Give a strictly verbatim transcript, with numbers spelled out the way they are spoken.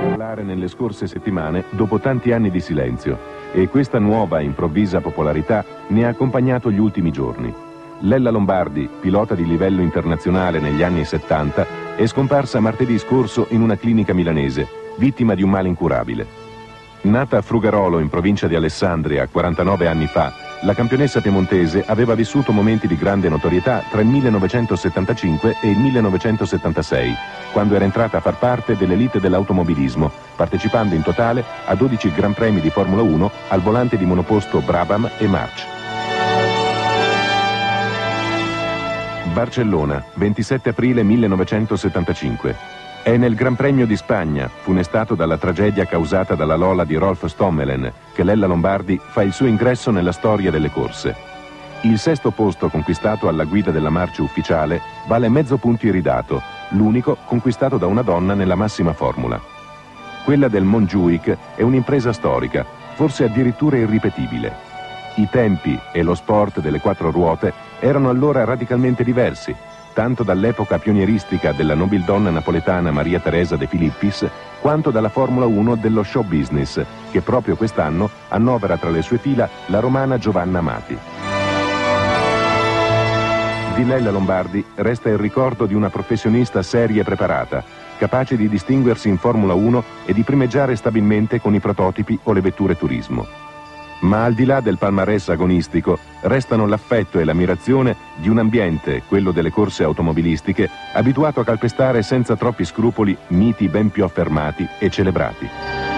Nelle scorse settimane dopo tanti anni di silenzio, e questa nuova improvvisa popolarità ne ha accompagnato gli ultimi giorni. Lella Lombardi, pilota di livello internazionale negli anni settanta, è scomparsa martedì scorso in una clinica milanese, vittima di un male incurabile. Nata a Frugarolo in provincia di Alessandria quarantanove anni fa, la campionessa piemontese aveva vissuto momenti di grande notorietà tra il millenovecentosettantacinque e il millenovecentosettantasei, quando era entrata a far parte dell'elite dell'automobilismo, partecipando in totale a dodici Gran Premi di Formula uno al volante di monoposto Brabham e March. Barcellona, ventisette aprile millenovecentosettantacinque. È nel Gran Premio di Spagna, funestato dalla tragedia causata dalla Lola di Rolf Stommelen, che Lella Lombardi fa il suo ingresso nella storia delle corse. Il sesto posto conquistato alla guida della March ufficiale vale mezzo punto iridato, l'unico conquistato da una donna nella massima formula. Quella del Montjuic è un'impresa storica, forse addirittura irripetibile. I tempi e lo sport delle quattro ruote erano allora radicalmente diversi, tanto dall'epoca pionieristica della nobildonna napoletana Maria Teresa De Filippis, quanto dalla Formula uno dello show business, che proprio quest'anno annovera tra le sue fila la romana Giovanna Amati. Di Lella Lombardi resta il ricordo di una professionista seria e preparata, capace di distinguersi in Formula uno e di primeggiare stabilmente con i prototipi o le vetture turismo. Ma al di là del palmarès agonistico, restano l'affetto e l'ammirazione di un ambiente, quello delle corse automobilistiche, abituato a calpestare senza troppi scrupoli miti ben più affermati e celebrati.